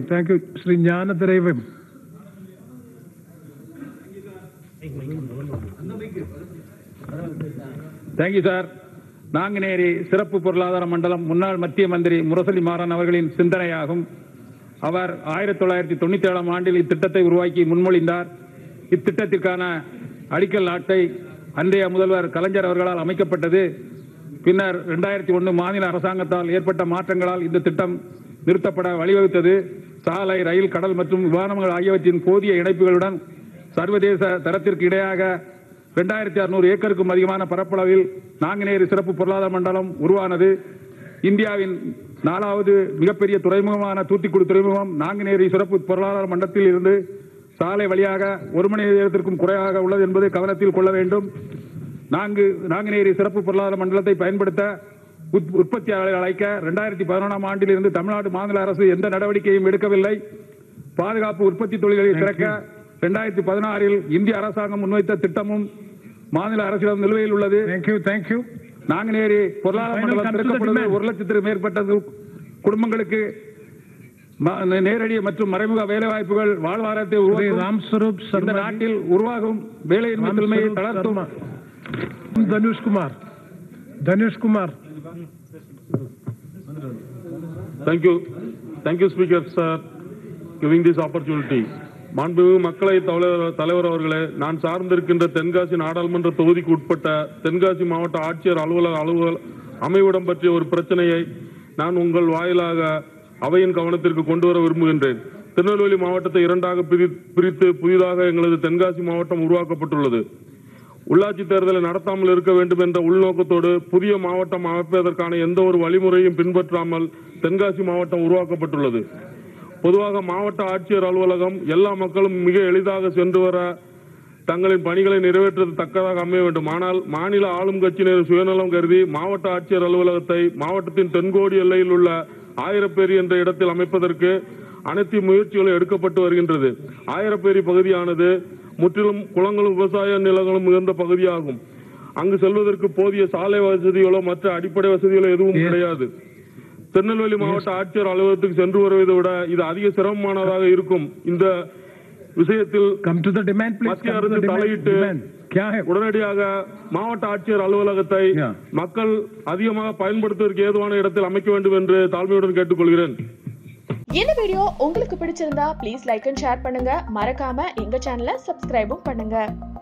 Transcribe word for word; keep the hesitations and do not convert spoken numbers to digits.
Thank you. Sri Gnanathiraviam. Thank you, sir. Nanguneri சிறப்பு பொருளாதார மண்டலம் முன்னாள் மத்திய மந்திரி முரசொலி மாறன் அவர்களின் சிந்தனையாகும். அவர் ஆயிரத்தி தொள்ளாயிரத்தி தொண்ணூத்தி ஏழாம் ஆண்டில் இத்திட்டத்தை உருவாக்கி முன்மொழிந்தார். இத்திட்டத்திற்கான அடிக்கல் நாட்டை அன்றைய முதல்வர் கலைஞர் அவர்களால் அமைக்கப்பட்டது. பின்னர் இரண்டாயிரத்தி ஒன்று மாநில அரசாங்கத்தால் ஏற்பட்ட மாற்றங்களால் இந்த திட்டம் நிறுத்தப்பட வழிவகுத்தது. சாலை, ரயில், கடல் மற்றும் விமானங்கள் ஆகியவற்றின் போதிய இணைப்புகளுடன் சர்வதேச தரத்திற்கு இடையாக இரண்டாயிரத்தி அறுநூறு ஏக்கருக்கும் அதிகமான பரப்பளவில் நாங்குநேரி சிறப்பு பொருளாதார மண்டலம் உருவானது. இந்தியாவின் நாலாவது மிகப்பெரிய துறைமுகமான தூத்துக்குடி துறைமுகம் நாங்குநேரி சிறப்பு பொருளாதார மண்டலத்தில் இருந்து சாலை வழியாக ஒரு மணி நேரத்திற்கும் குறைவாக உள்ளது என்பதை கவனத்தில் கொள்ள வேண்டும். நான்கு நாங்குநேரி சிறப்பு பொருளாதார மண்டலத்தை பயன்படுத்த உற்பத்தியாளர்களை அழைக்க இரண்டாயிரத்தி பதினொன்றாம் ஆண்டில் இருந்து தமிழ்நாடு மாநில அரசு எந்த நடவடிக்கையும் எடுக்கவில்லை. பாதுகாப்பு உற்பத்தி தொழில்களை திறக்க இரண்டாயிரத்தி பதினாறில் இந்திய அரசாங்கம் முன்வைத்த திட்டமும் மாநில அரசிடம் நிலுவையில் உள்ளது. நாங்குநேரி பொருளாதார மண்டலம் திறக்கப்பட்டது ஒரு லட்சத்திற்கு மேற்பட்ட குடும்பங்களுக்கு நேரடி மற்றும் மறைமுக வேலைவாய்ப்புகள் வாழ்வாதாரத்தை உருவாக்கும். இந்த நாட்டில் உருவாகும் வேலையின்மை தன்மையை தளர்த்தும். Dhanush Kumar. Dhanush Kumar. Thank you. Thank you, Speaker, sir, giving this opportunity. மாண்புமிகு மக்களை தலைவர் அவர்களே, நான் சார்ந்திருக்கின்ற தென்காசி நாடாளுமன்ற தொகுதிக்கு உட்பட்ட தென்காசி மாவட்ட ஆட்சியர் அலுவலக அலுவலக அமைவிடம் பற்றிய ஒரு பிரச்சனையை நான் உங்கள் வாயிலாக அவையின் கவனத்திற்கு கொண்டு வர விரும்புகின்றேன். திருநெல்வேலி மாவட்டத்தை இரண்டாக பிரித்து புதிதாக எங்களது தென்காசி மாவட்டம் உருவாக்கப்பட்டுள்ளது. உள்ளாட்சி தேர்தலை நடத்தாமல் இருக்க வேண்டும் என்ற உள்நோக்கத்தோடு புதிய மாவட்டம் அமைப்பதற்கான எந்த ஒரு வழிமுறையும் பின்பற்றாமல் தென்காசி மாவட்டம் உருவாக்கப்பட்டுள்ளது. பொதுவாக மாவட்ட ஆட்சியர் அலுவலகம் எல்லா மக்களும் மிக எளிதாக சென்று வர தங்களின் பணிகளை நிறைவேற்றத்தக்கதாக அமைய வேண்டும். ஆனால் மாநில ஆளும் கட்சியினர் சுயநலம் கருதி மாவட்ட ஆட்சியர் அலுவலகத்தை மாவட்டத்தின் தென்கோடி எல்லையில் உள்ள ஆயிரப்பேரி என்ற இடத்தில் அமைப்பதற்கு அனைத்து முயற்சிகளும் எடுக்கப்பட்டு வருகின்றது. ஆயிரப்பேரி பகுதியானது முற்றிலும் குளங்களும் விவசாய நிலங்களும் மிகுந்த பகுதியாகும். அங்கு செல்வதற்கு போதிய சாலை வசதிகளோ மற்ற அடிப்படை வசதிகளோ எதுவும் கிடையாது. திருநெல்வேலி மாவட்ட ஆட்சியர் அலுவலகத்துக்கு சென்று வருவதை விட இது அதிக சிரமமானதாக இருக்கும். இந்த விஷயத்தில் மத்திய அரசு தலையிட்டு உடனடியாக மாவட்ட ஆட்சியர் அலுவலகத்தை மக்கள் அதிகமாக பயன்படுத்துவதற்கு ஏதுவான இடத்தில் அமைக்க வேண்டும் என்று தாழ்மையுடன் கேட்டுக்கொள்கிறேன். இந்த வீடியோ உங்களுக்கு பிடிச்சிருந்தா ப்ளீஸ் லைக் அண்ட் ஷேர் பண்ணுங்க. மறக்காம எங்க சேனலை சப்ஸ்கிரைபும் பண்ணுங்க.